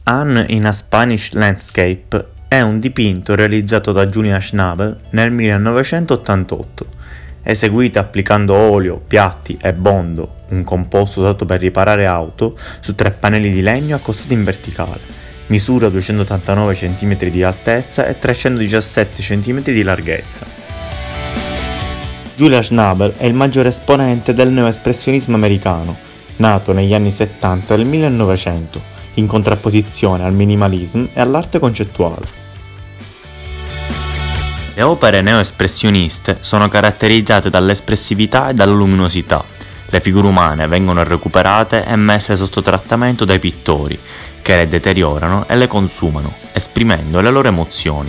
An in a Spanish Landscape è un dipinto realizzato da Julia Schnabel nel 1988, eseguito applicando olio, piatti e bondo, un composto usato per riparare auto, su 3 pannelli di legno accostati in verticale. Misura 289 cm di altezza e 317 cm di larghezza. Julia Schnabel è il maggiore esponente del neoespressionismo americano, nato negli anni 70 del 1900, in contrapposizione al minimalismo e all'arte concettuale. Le opere neoespressioniste sono caratterizzate dall'espressività e dalla luminosità. Le figure umane vengono recuperate e messe sotto trattamento dai pittori, che le deteriorano e le consumano, esprimendo le loro emozioni.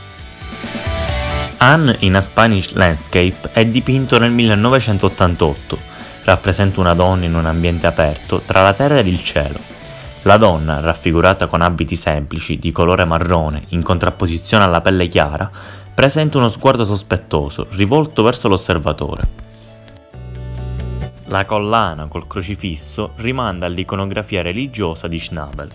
An in a Spanish Landscape è dipinto nel 1988. Rappresenta una donna in un ambiente aperto tra la terra ed il cielo. La donna, raffigurata con abiti semplici di colore marrone in contrapposizione alla pelle chiara, presenta uno sguardo sospettoso rivolto verso l'osservatore. La collana col crocifisso rimanda all'iconografia religiosa di Schnabel.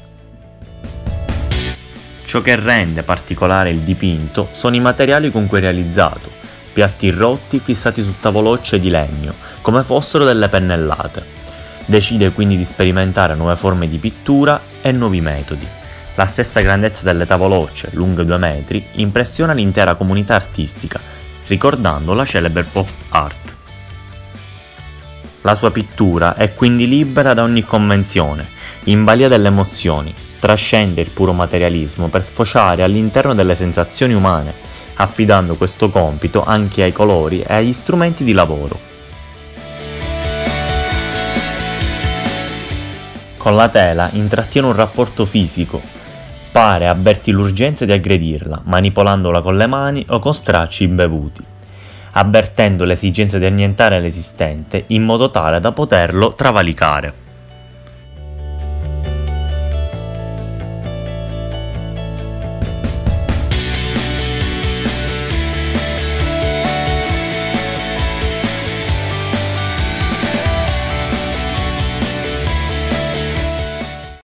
Ciò che rende particolare il dipinto sono i materiali con cui è realizzato, piatti rotti fissati su tavolocce di legno, come fossero delle pennellate. Decide quindi di sperimentare nuove forme di pittura e nuovi metodi. La stessa grandezza delle tavolocce, lunghe 2 metri, impressiona l'intera comunità artistica, ricordando la celebre pop art. La sua pittura è quindi libera da ogni convenzione, in balia delle emozioni, trascende il puro materialismo per sfociare all'interno delle sensazioni umane, affidando questo compito anche ai colori e agli strumenti di lavoro. Con la tela intrattiene un rapporto fisico, pare avverti l'urgenza di aggredirla, manipolandola con le mani o con stracci imbevuti, avvertendo l'esigenza di annientare l'esistente in modo tale da poterlo travalicare.